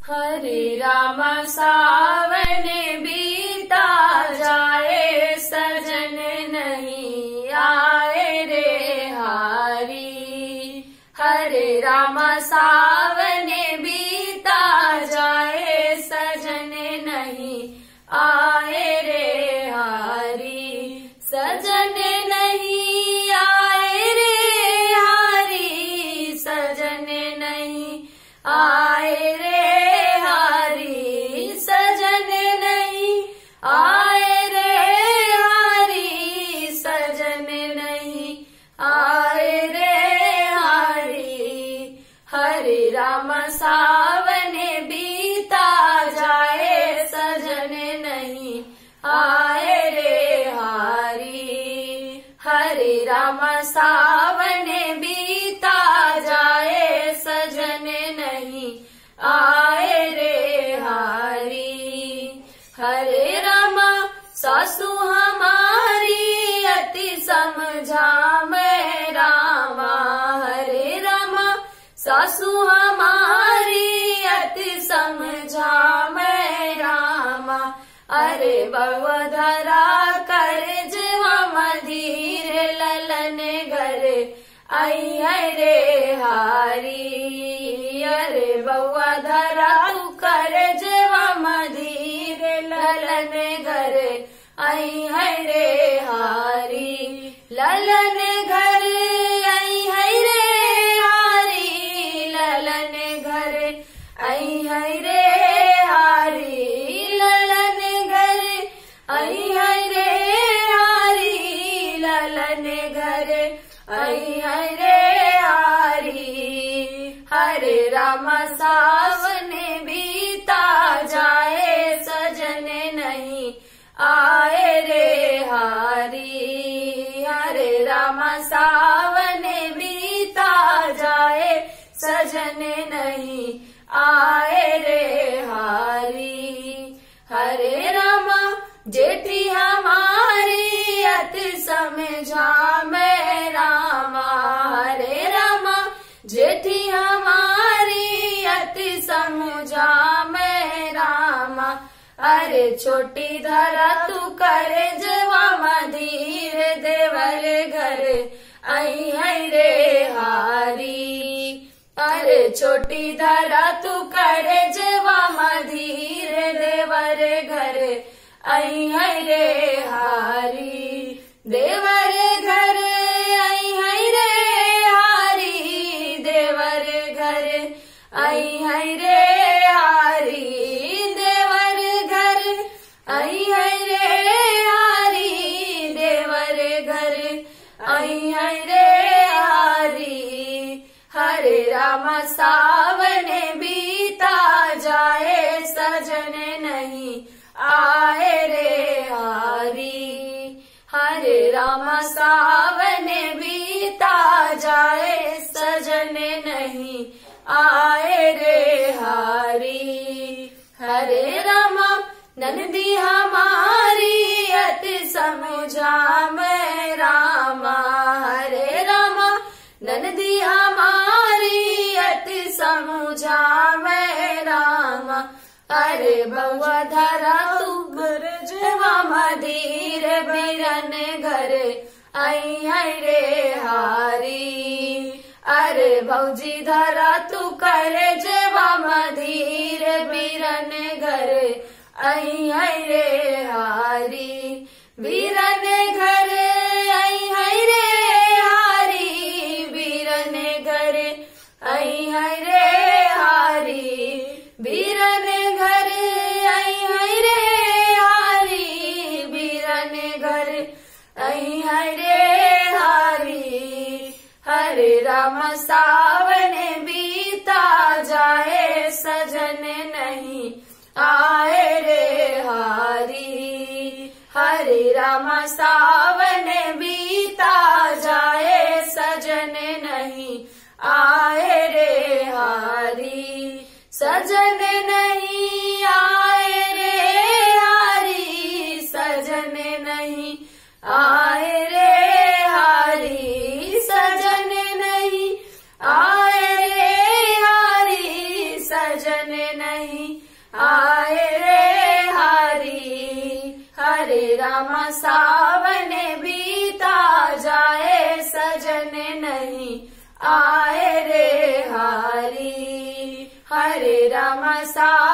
हरे राम सावन बीता जाए, सजन नहीं आए रे हारी। हरे राम सावन बीता जाए, सजन नहीं आए रे हारी। सजन नहीं आए रे हारी, सजन नहीं आए रे हारी। सजन नहीं आए रे हारी, सजन नहीं आए रे हारी। हरे राम सावन बीता जाए, सजन नहीं आए रे हारी। हरे राम सावन बीता जाए, सजन नहीं आए रे हारी। हरे रामा सासू हमारी अति समझा मैं रामा। हरे रामा सासू हमारी अति समझा मैं रामा। अरे बउआ धरा कर जीवा मधीर, ललन घर आई है रे हारी। अरे बउआ धरा तू कर जीवा मधीर, ललन घर आई है रे हारी। ललन घर आई है रे हारी, ललन घर आई है रे हारी। ललन घर आई है रे हारी, ललन घर आई है रे हारी। हरे राम सावन बीता जाए, सजन नहीं आए रे हारी। हरे राम सावन बीता जाए, सजन नहीं आए रे हारी। हरे रामा जेठी हमारी अति समझा मैं रामा। हरे रामा जेठी हमारी अति समझा मैं रामा। अरे छोटी धरा तू करे जवा मधीर, देवर घर आई है रे हारी। अरे छोटी धरा तू करे जवा मधीर, देवर घर आई है रे हारी। देवर घर आई है रे हारी, देवर घर आई है रे हारी। देवर घर आई है रे हारी, देवर घर आई है रे हारी। हरे राम सावन बीता जाए, सजन नहीं आए रे हारी। हरे राम सावन बीता जाए, सजन नहीं आए रे हारी। हरे रामा नंदी हमारी अति समझा मैं रामा। हरे रामा नंदी हमारी अति समझा मैं रामा। अरे बउआ धरा तू घर जवा मधीर, बिरन घर आई है रे हारी। अरे भौजी धरा तू करे जवा मधीर, बिरन घर आई है रे हारी। बिरन घर आई है रे हारी, बिरन घर आई है रे हारी। बिरन घर आई है रे हारी, बिरन घर आई है रे हारी। हरे राम सावन बीता जाए, सजन नहीं आए रे हारी। हरे राम सावन बीता जाए, सजन नहीं आए रे हारी। सजन नहीं आए रे हारी, सजन नहीं आए रे हारी। सजन नहीं आए रे हारी, सजन नहीं नहीं आए रे हरि। हरे राम सावन बीता जाए सजन नहीं आए रे हरि। हरे राम सावन